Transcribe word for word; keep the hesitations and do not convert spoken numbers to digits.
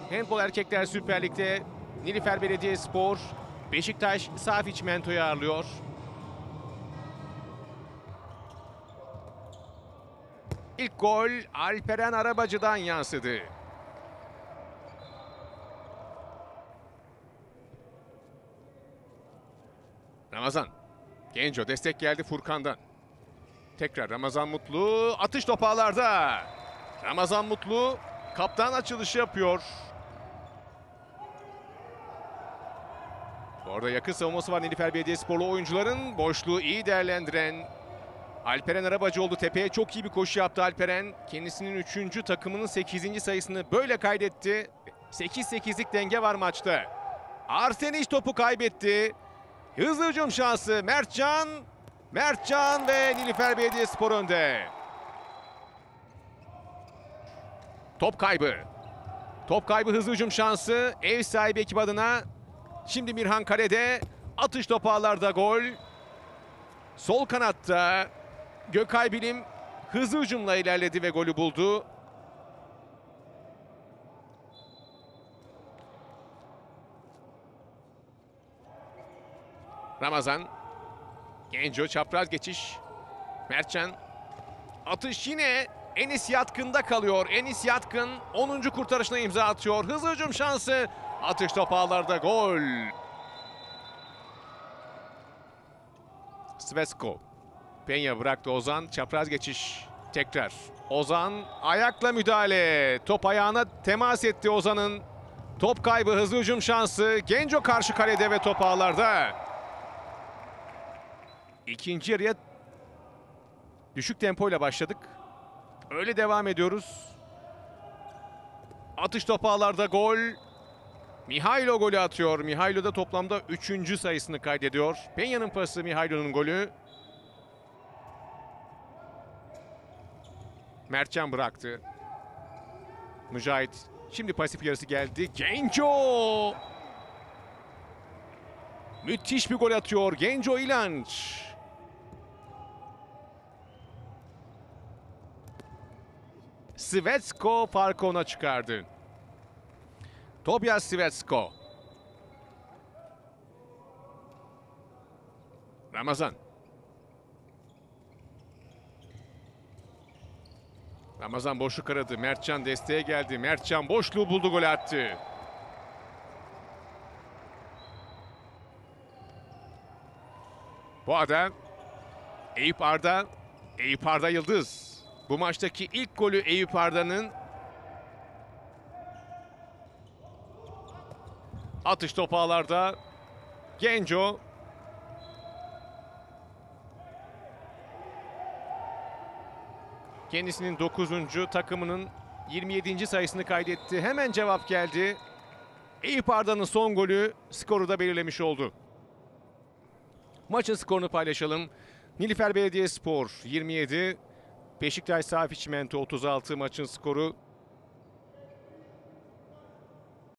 Handbol Erkekler Süper Lig'de Nilüfer Belediyespor Beşiktaş Safi Çimento'yu ağırlıyor. İlk gol Alperen Arabacı'dan yansıdı. Ramazan. Genco destek geldi Furkan'dan. Tekrar Ramazan Mutlu. Atış topu ağlarda. Ramazan Mutlu kaptan açılışı yapıyor. Bu arada yakın savunması var Nilüfer Belediyesporlu oyuncuların. Boşluğu iyi değerlendiren Alperen Arabacı oldu. Tepeye çok iyi bir koşu yaptı Alperen. Kendisinin üçüncü takımının sekizinci sayısını böyle kaydetti. sekiz sekizlik denge var maçta. Arsenic topu kaybetti. Hızlı hücum şansı Mertcan. Mertcan ve Nilüfer Belediyespor önde. Top kaybı. Top kaybı, hızlı hücum şansı ev sahibi ekip adına. Şimdi Mirhan kalede. Atış topu ağlarda, gol. Sol kanatta Gökay Bilim hızlı hücumla ilerledi ve golü buldu. Ramazan. Genco çapraz geçiş. Mertcan. Atış yine Enis Yatkın'da kalıyor. Enis Yatkın onuncu kurtarışına imza atıyor. Hızlı hücum şansı. Atış topu ağlarda, gol. Svetsko. Penya bıraktı Ozan. Çapraz geçiş. Tekrar. Ozan ayakla müdahale. Top ayağına temas etti Ozan'ın. Top kaybı, hızlı hücum şansı. Genco karşı kalede ve top ağlarda. İkinci yarıya düşük tempoyla başladık. Öyle devam ediyoruz. Atış topu ağlarda, gol. Mihailo golü atıyor. Mihailo da toplamda üçüncü sayısını kaydediyor. Penya'nın pası, Mihailo'nun golü. Mertcan bıraktı. Mücahit. Şimdi pasif yarısı geldi. Genco! Müthiş bir gol atıyor Genco İlanç. Svetsko farkı ona çıkardı. Tobias Svetsko. Ramazan. Ramazan boşluk aradı. Mertcan desteğe geldi. Mertcan boşluğu buldu, gol attı. Bu arada Eyüp Arda, Eyüp Arda Yıldız. Bu maçtaki ilk golü Eyüp Arda'nın. Atış topu ağlarda. Genco. Kendisinin dokuzuncu takımının yirmi yedinci sayısını kaydetti. Hemen cevap geldi. Eyüp Arda'nın son golü skoru da belirlemiş oldu. Maçın skorunu paylaşalım. Nilüfer Belediyespor yirmi yedi, Beşiktaş Safi Çimento otuz altı maçın skoru.